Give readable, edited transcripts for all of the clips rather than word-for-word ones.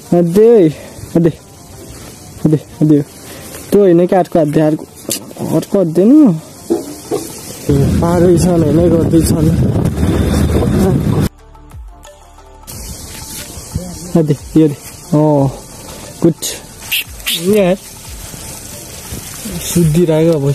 अदे त्यो होइन काठको हात्ते अर्को हात्दैन पारै छन् होइन गर्दैछन् अदे यो गुड यहाँ सुधिरहेको अब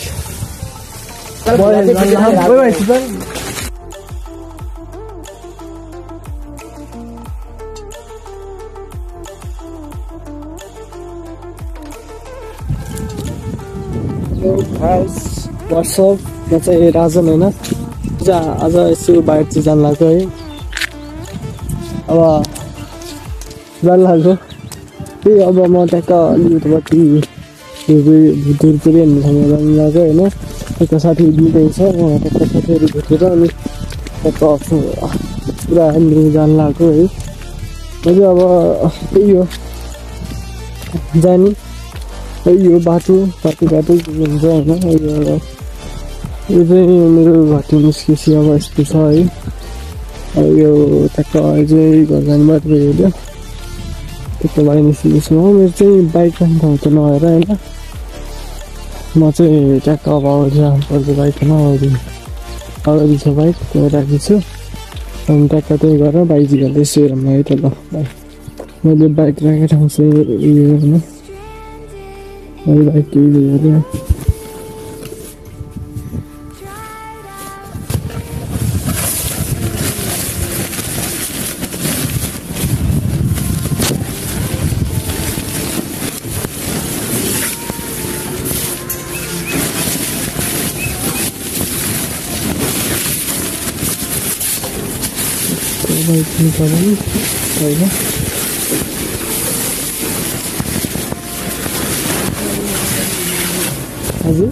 वाट्सएप म चाहिँ राजन होइन आज यसो बाहिर चाहिँ जानु लाग्यो है अब जानु लाग्यो त्यही अब म ट्याक्क अलिकति भुतुर पुरै हेर्नुसँग जानु लाग्यो होइन ट्याक्क साथी दिँदैछ ट्याक्क साथीहरू भेटेर अनि ट्याक्क पुरा हामी जानु लाग्यो है मैले अब त्यही हो जाने यो बाटो हुन्छ होइन यो चाहिँ मेरो घाँटी निस्केपछि अब यस्तो छ है यो ट्याक्क चाहिँ घर जाने बाटो हेऱ्यो त्यस्तो बाइक निस्केको छु मेरो चाहिँ बाइक पनि ठाउँ त नभएर होइन म चाहिँ ट्याक्क अब जानुपर्छ बाइक अगाडि छ बाइक त्यो राखेको छु अनि ट्याक्क त्यही गरेर बाइक झिकाउँदैछु हेरौँ है त ल बाइक मैले बाइक राखेको ठाउँ चाहिँ उयो होइन मैले बाइक केही हेरेँ बाइक निकाल्नु होइन हजुर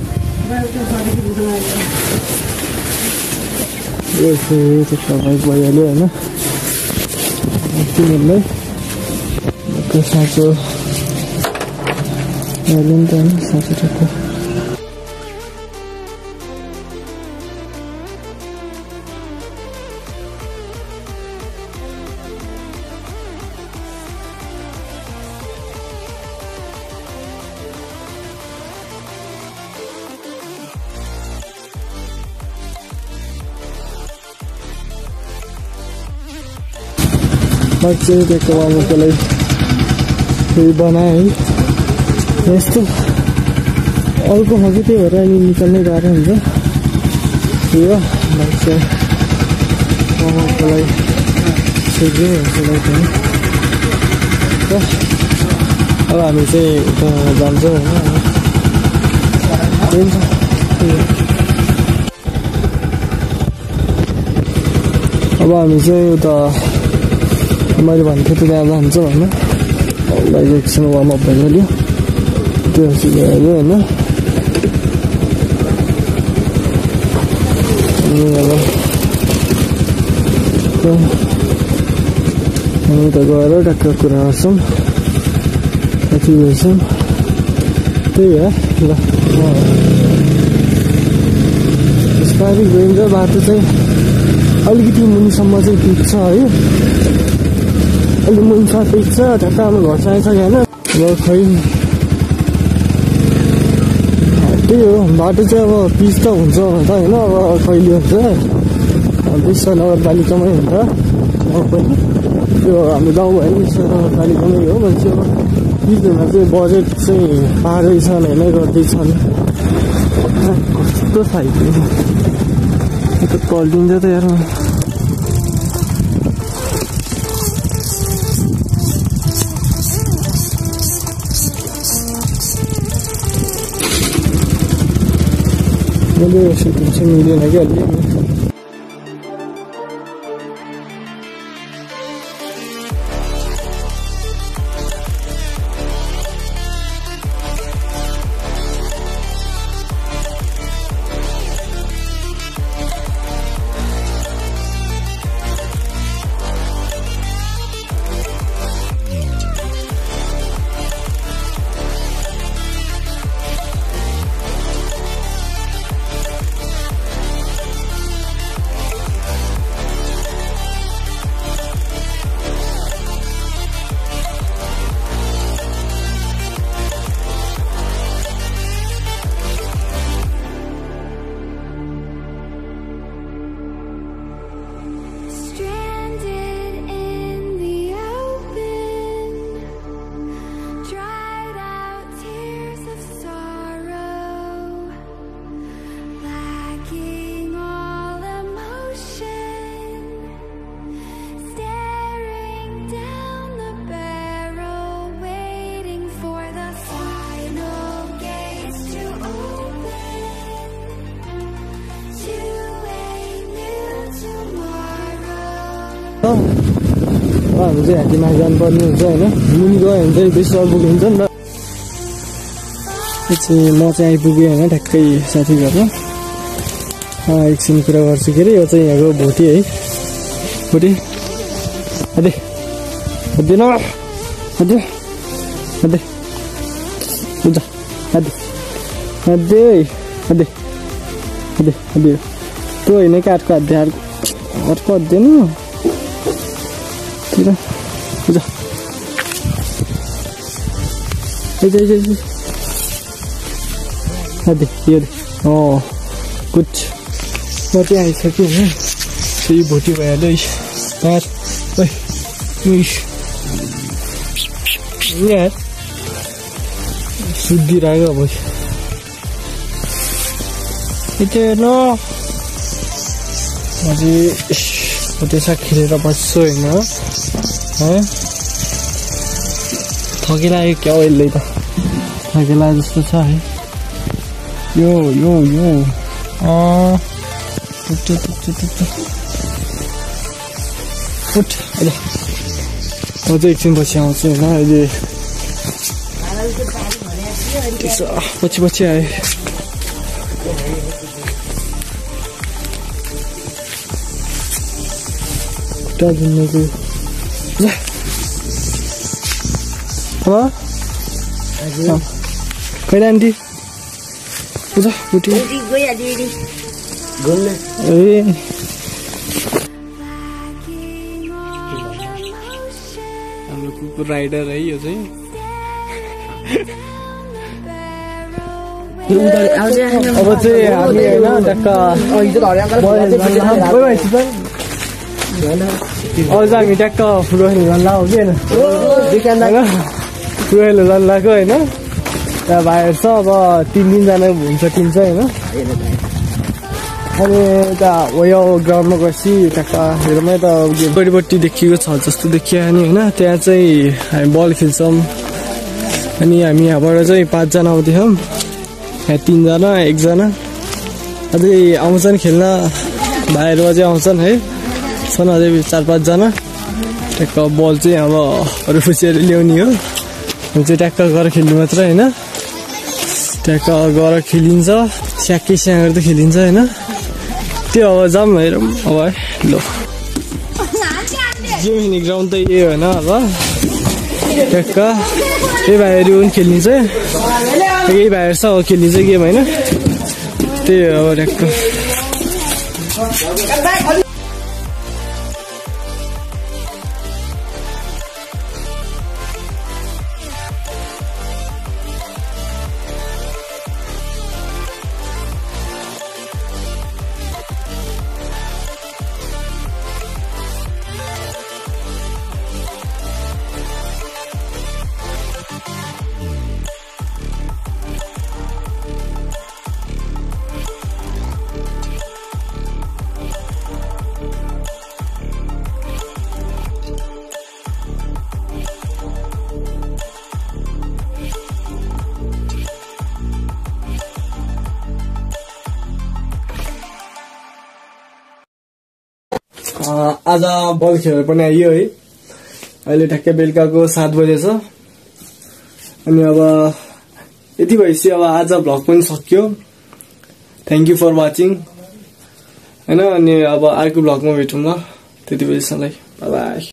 बाइक भइहाल्यो होइन तिमीहरूलाई साँचो हाल्यो नि त होइन साँचो ठ्याक्क चाहिँ ट्याक्क बनाउनुको लागि फेरि बनाएँ है यस्तो अर्को खालको त्यही भएर अनि निकाल्नै गाह्रो हुन्छ यो बाइक चाहिँ बनाउनुको लागि सोध्यो बाइक अब हामी चाहिँ उता जान्छौँ होइन अब हामी चाहिँ उता मैले भन्थेँ त त्यहाँ जान्छ होइन बाइक एकछिन वार्मअप भइहाल्यो त्यो सिकाइहाल्यो होइन अनि अब हामी उता गएर ट्याक्क कुरा गर्छौँ कति गर्छौँ त्यही हो ल यसपालि गइन्छ बाटो चाहिँ अलिकति मुनिसम्म चाहिँ पुग्छ है अलि मुनि ट्राफिक छ ठ्याक्क हाम्रो घर चाहिँ आइसक्यो होइन अब खै त्यही हो बाटो चाहिँ अब पिच त हुन्छ त होइन अब कहिले हुन्छ विश्व नगरपालिकामै हुन्छ त्यो हाम्रो गाउँ भयो विश्व नगरपालिकामै हो भनेपछि अब पिचहरूमा चाहिँ बजेट चाहिँ पारै छन् होइन गर्दैछन् कस्तो खालको पल्टिन्छ त यार मैले सेटिङ चाहिँ मिलेन क्या अलि हामी चाहिँ हात्तीमा जानुपर्ने हुन्छ होइन मुनि गयो भने चाहिँ बेसी अल्पुग हुन्छ नि त चाहिँ म चाहिँ आइपुगेँ होइन ठ्याक्कै साथी घरमा एकछिन कुरा गर्छु के अरे यो चाहिँ यहाँको भोटे है भोटे अदे अदे न अदे अदे हुन्छ अदे अदे अदे अदे अदे त्यो होइन काठको अदे अर्को अदे न हुन्छ अदे यो गुड म चाहिँ आइसकेँ होइन यो भोटे भइहाल्यो यार यार सुत्दिरहेको अब हेर्नु म चाहिँ भोटेसा खेलेर बस्छु होइन थकिलाग्यो क्या यसले त थकिला जस्तो छ है यो उठ अहिले म चाहिँ एकछिन पछि आउँछु होइन अहिले पछि आएँ खुट्टा दुन्नेको कहिले आन्टी बुझ बुटी ए हाम्रो कुकुर राइडर है यो चाहिँ अब चाहिँ हामी होइन टक्क अझ हामी ट्याक्क फुटबल खेल्न हो कि होइन फुटबल खेल्न लगाएको होइन त्यहाँ भाइहरू छ अब 3 दिनजना हुन्छ टिम चाहिँ होइन अनि यता यो ग्राउन्डमा गएपछि ट्याक्क हेरौँ त बडीपट्टि देखिएको छ जस्तो देखियो नि होइन त्यहाँ चाहिँ हामी बल खेल्छौँ अनि हामी यहाँबाट चाहिँ 5 जना आउँदैछौँ यहाँ 3 जना 1 जना अझै आउँछन् खेल्न भाइहरू अझै आउँछन् है छन् अझै 4-5 जना ट्याक्क बल चाहिँ अब अरू खुसिएर ल्याउने हो हामी चाहिँ ट्याक्क गएर खेल्नु मात्र होइन ट्याक्क गएर खेलिन्छ स्याक्कै स्याङ गर्दै खेलिन्छ होइन त्यो अब जाऊँ हेरौँ अब है ल जिम खेल्ने ग्राउन्ड त यही होइन अब ट्याक्क यही भाइहरू पनि खेलिन्छ यही भाइहरू छ अब खेलिन्छ गेम होइन त्यही हो अब ट्याक्क आज बल खेलेर पनि आइयो है अहिले ठ्याक्कै बेलुकाको 7 बजे छ अनि अब यति भएपछि अब आज भ्लग पनि सकियो थ्यांक यू फर वाचिङ हैन अनि अब अर्को भ्लगमा भेटौँ ल त्यति बेलासम्मलाई बाइ बाइ